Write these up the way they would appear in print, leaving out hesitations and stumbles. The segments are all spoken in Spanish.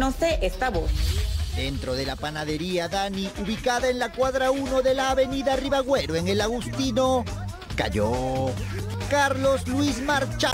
reconoce esta voz. Dentro de la panadería Dani, ubicada en la cuadra 1 de la avenida Ribagüero, en el Agustino, cayó Carlos Luis Marchán,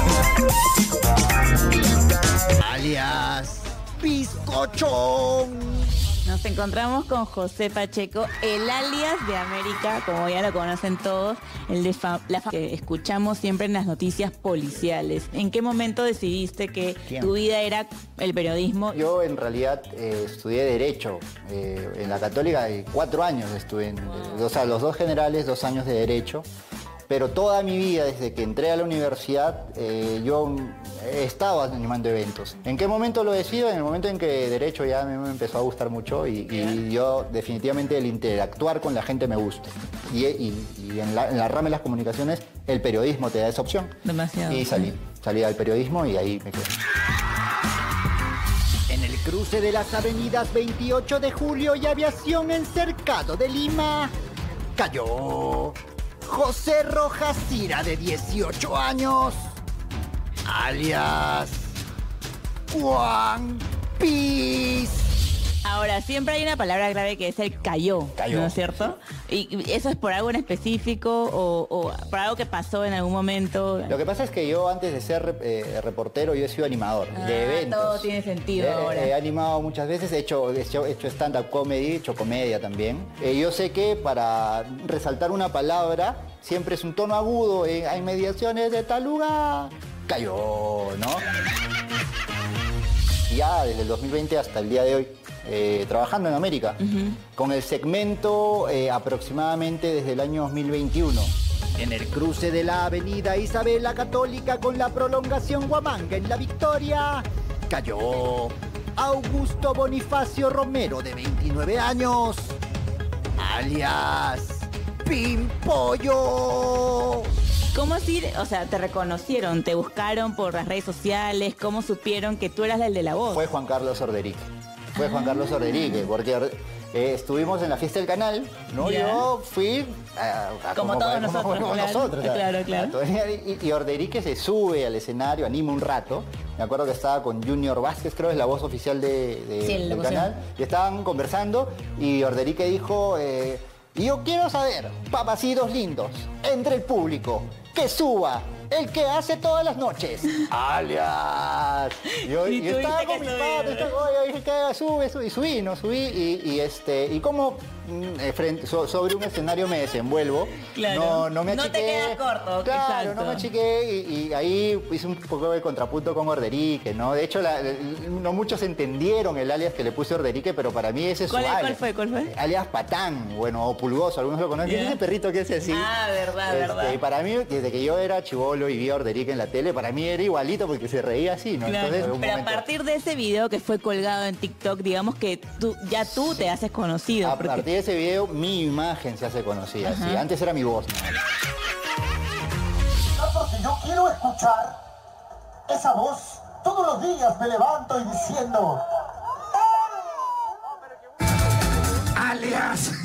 alias Bizcochón. Nos encontramos con José Pacheco, el alias de América, como ya lo conocen todos, el de que escuchamos siempre en las noticias policiales. ¿En qué momento decidiste que tu vida era el periodismo? Yo en realidad estudié Derecho en la Católica, 4 años estuve, los 2 generales, 2 años de Derecho. Pero toda mi vida, desde que entré a la universidad, yo he estado animando eventos. ¿En qué momento lo decido? En el momento en que Derecho ya me empezó a gustar mucho y yo definitivamente el interactuar con la gente me gusta. Y en la rama de las comunicaciones, el periodismo te da esa opción. Demasiado. Y salí al periodismo y ahí me quedé. En el cruce de las avenidas 28 de Julio y Aviación en Cercado de Lima, cayó José Rojas Cira, de 18 años, alias Juan Piz. Ahora, siempre hay una palabra clave que es el cayó, ¿no es cierto? ¿Y eso es por algo en específico o por algo que pasó en algún momento? Lo que pasa es que yo antes de ser reportero, yo he sido animador de eventos. Todo tiene sentido ahora. He animado muchas veces, he hecho stand-up comedy, he hecho comedia también. Yo sé que para resaltar una palabra siempre es un tono agudo, hay mediaciones de tal lugar. Cayó, ¿no? Ya desde el 2020 hasta el día de hoy, trabajando en América, con el segmento aproximadamente desde el año 2021. En el cruce de la avenida Isabel la Católica con la prolongación Huamanga en La Victoria, cayó Augusto Bonifacio Romero, de 29 años, alias Pimpollo. ¿Cómo así? O sea, te reconocieron, te buscaron por las redes sociales, ¿cómo supieron que tú eras el de la voz? Fue Juan Carlos Orderique. Fue Juan Carlos Orderique, porque estuvimos en la fiesta del canal, ¿no? Yeah. Yo fui como todos nosotros. Como claro, nosotros. Claro. Y Orderique se sube al escenario, anima un rato. Me acuerdo que estaba con Junior Vázquez, creo es la voz oficial del canal. Y estaban conversando y Orderique dijo, yo quiero saber, papacitos lindos, entre el público, que suba el que hace todas las noches, alias. Yo estaba con mi padre, dije que sube, y subí, ¿no? Y como sobre un escenario me desenvuelvo, claro. no me achiqué. No te quedas corto, claro, exacto. no me achiqué y ahí hice un poco de contrapunto con Orderique, ¿no? De hecho, no muchos entendieron el alias que le puse a Orderique, pero para mí ese es su alias. ¿Cuál fue? Alias Patán, bueno, o Pulgoso, algunos lo conocen. Ese perrito que es así. Ah, verdad. Y para mí, desde que yo era chibolo y vi a Orderique en la tele, para mí era igualito porque se reía así, ¿no? Claro. Entonces, pero a partir de ese video que fue colgado en TikTok, digamos que tú te haces conocido. A partir de ese video, mi imagen se hace conocida. ¿Sí? Antes era mi voz, ¿no? Porque yo quiero escuchar esa voz. Todos los días me levanto y diciendo... alias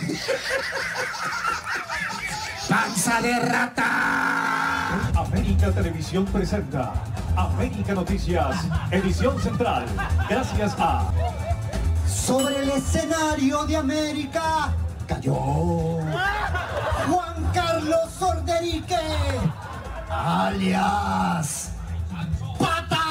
panza de rata. América Televisión presenta América Noticias, edición central. Gracias a... Sobre el escenario de América cayó Juan Carlos Orderique, alias Pata.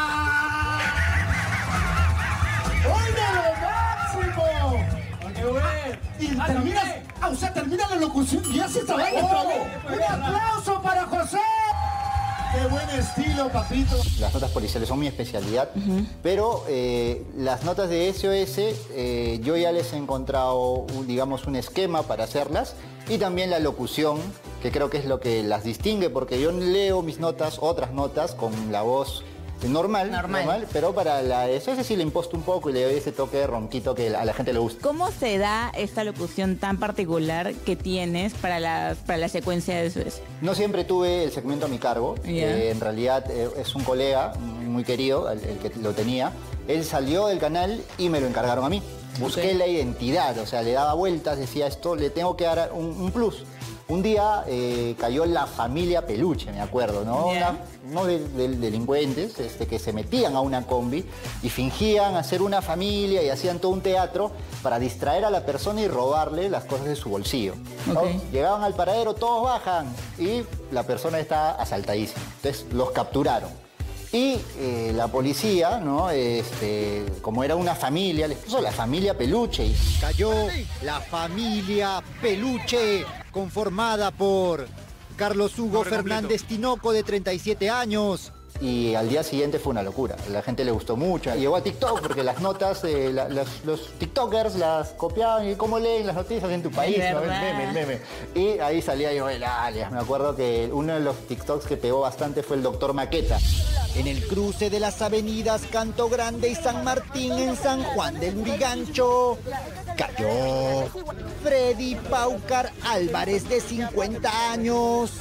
¡Oye, lo máximo! Y termina la locución y hace esta vaina otra vez. ¡Un aplauso para José! ¡Qué buen estilo, papito! Las notas policiales son mi especialidad, pero las notas de SOS yo ya les he encontrado, digamos, un esquema para hacerlas y también la locución, que creo que es lo que las distingue, porque yo leo mis notas, otras notas, con la voz normal, pero para la SOS sí le imposto un poco y le doy ese toque de ronquito que a la gente le gusta. ¿Cómo se da esta locución tan particular que tienes para la secuencia de SOS? No siempre tuve el segmento a mi cargo. En realidad es un colega muy querido, el que lo tenía. Él salió del canal y me lo encargaron a mí. Busqué la identidad, o sea, le daba vueltas, decía esto, le tengo que dar un plus. Un día cayó la familia Peluche, me acuerdo, ¿no? Unos delincuentes que se metían a una combi y fingían hacer una familia y hacían todo un teatro para distraer a la persona y robarle las cosas de su bolsillo, ¿no? Llegaban al paradero, todos bajan y la persona está asaltadísima. Entonces los capturaron. Y la policía, ¿no? Como era una familia, les puso la familia Peluche. Y cayó la familia Peluche, conformada por Carlos Hugo Fernández Tinoco, de 37 años. Y al día siguiente fue una locura. A la gente le gustó mucho. Llegó a TikTok porque las notas, los TikTokers las copiaban. ¿Y cómo leen las noticias en tu país? ¿No? El meme. Y ahí salía Joel Alias. Me acuerdo que uno de los TikToks que pegó bastante fue el Doctor Maqueta. En el cruce de las avenidas Canto Grande y San Martín en San Juan del Lurigancho, cayó Freddy Paucar Álvarez, de 50 años,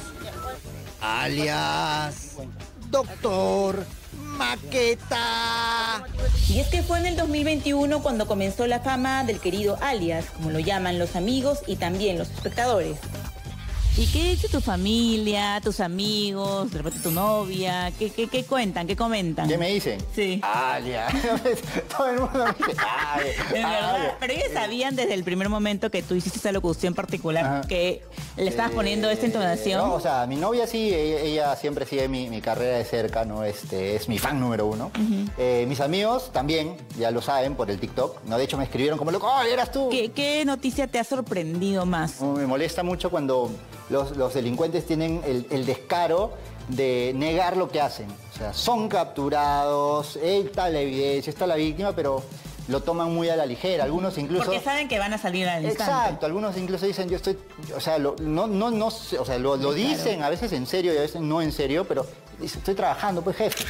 alias Doctor Maqueta. Y es que fue en el 2021 cuando comenzó la fama del querido Alias, como lo llaman los amigos y también los espectadores. ¿Y qué dice tu familia, tus amigos, de repente tu novia? ¿Qué cuentan, qué comentan? ¿Qué me dicen? Sí. Alias. Todo el mundo me dice alias. Es verdad. Pero ellos sabían desde el primer momento que tú hiciste esa locución particular, que le estabas poniendo esta entonación. No, o sea, mi novia sí, ella siempre sigue mi carrera de cerca, ¿no? Es mi fan número uno. Mis amigos también, ya lo saben por el TikTok, ¿no? De hecho me escribieron como loco, ¡oh, eras tú! ¿Qué noticia te ha sorprendido más? Me molesta mucho cuando los delincuentes tienen el descaro de negar lo que hacen. O sea, son capturados, está la evidencia, está la víctima, pero lo toman muy a la ligera. Algunos incluso... Porque saben que van a salir al instante. Exacto, algunos incluso dicen, yo estoy... O sea, lo dicen a veces en serio y a veces no en serio, pero dicen, estoy trabajando, pues, jefe.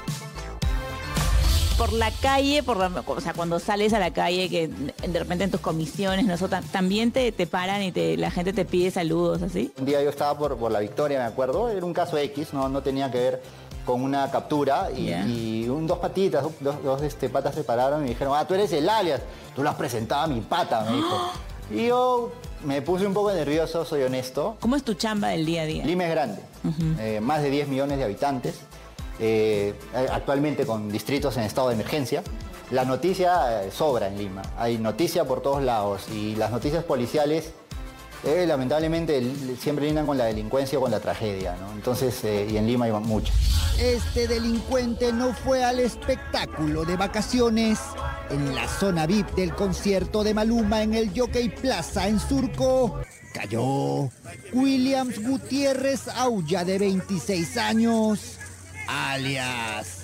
Por la calle, o sea, cuando sales a la calle, que de repente en tus comisiones, también te paran y la gente te pide saludos, ¿así? Un día yo estaba por La Victoria, me acuerdo, era un caso X, no tenía que ver con una captura y dos patitas, dos patas se pararon y me dijeron, tú eres el alias, tú lo has presentado a mi pata, me dijo. Y yo me puse un poco nervioso, soy honesto. ¿Cómo es tu chamba del día a día? Lima es grande, más de 10 millones de habitantes. Actualmente con distritos en estado de emergencia. La noticia sobra en Lima, hay noticia por todos lados y las noticias policiales lamentablemente siempre lindan con la delincuencia o con la tragedia, ¿no? Entonces, y en Lima hay mucho. Este delincuente no fue al espectáculo de vacaciones en la zona VIP del concierto de Maluma en el Jockey Plaza en Surco. Cayó Williams Gutiérrez Aulla, de 26 años, alias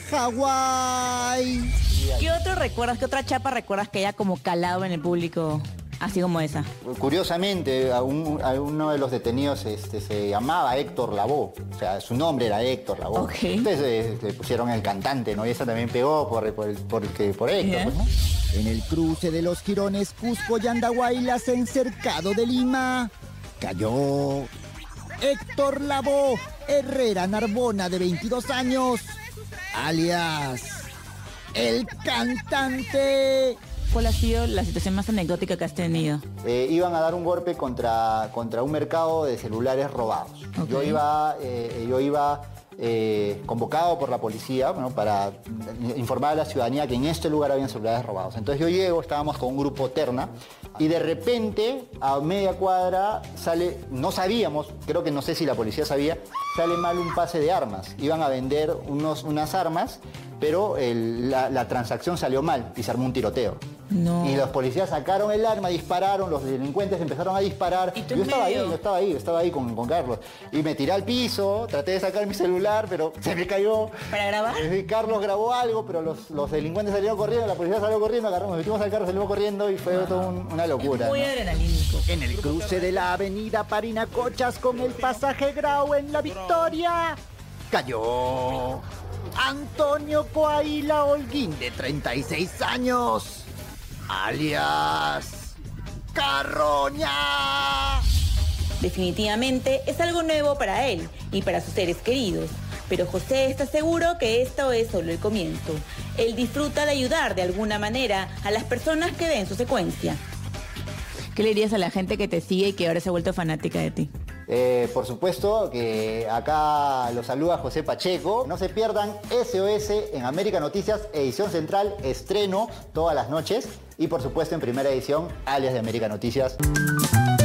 Hawái. ¿Qué otro recuerdas, qué otra chapa recuerdas que haya como calado en el público, así como esa? Curiosamente, a uno de los detenidos se llamaba Héctor Lavoe, o sea, su nombre era Héctor Lavoe. Okay. Entonces le pusieron el cantante, ¿no? Y esa también pegó por Héctor, pues, ¿no? En el cruce de los jirones Cusco y Andahuaylas en Cercado de Lima, cayó Héctor Lavoe Herrera Narbona, de 22 años, alias el cantante. ¿Cuál ha sido la situación más anecdótica que has tenido? Iban a dar un golpe contra un mercado de celulares robados. Okay. Yo iba convocado por la policía, ¿no? Para informar a la ciudadanía que en este lugar habían celulares robados. Entonces yo llego, estábamos con un grupo terna y de repente a media cuadra sale, no sabíamos, creo que no sé si la policía sabía, sale mal un pase de armas. Iban a vender unas armas, pero la transacción salió mal y se armó un tiroteo. No. Y los policías sacaron el arma, dispararon, los delincuentes empezaron a disparar. ¿Y tú yo estaba ahí con Carlos. Y me tiré al piso, traté de sacar mi celular, pero se me cayó. ¿Para grabar? Carlos grabó algo, pero los delincuentes salieron corriendo, la policía salió corriendo, nos metimos al carro, salimos corriendo y fue todo una locura. Es muy adrenalínico. En el cruce de la avenida Parinacochas con el pasaje Grau en La Victoria, cayó Antonio Coaila Holguín, de 36 años, alias Carroña. Definitivamente es algo nuevo para él y para sus seres queridos. Pero José está seguro que esto es solo el comienzo. Él disfruta de ayudar de alguna manera a las personas que ven su secuencia. ¿Qué le dirías a la gente que te sigue y que ahora se ha vuelto fanática de ti? Por supuesto que acá los saluda José Pacheco. No se pierdan SOS en América Noticias, edición central, estreno todas las noches. Y por supuesto en primera edición, alias de América Noticias.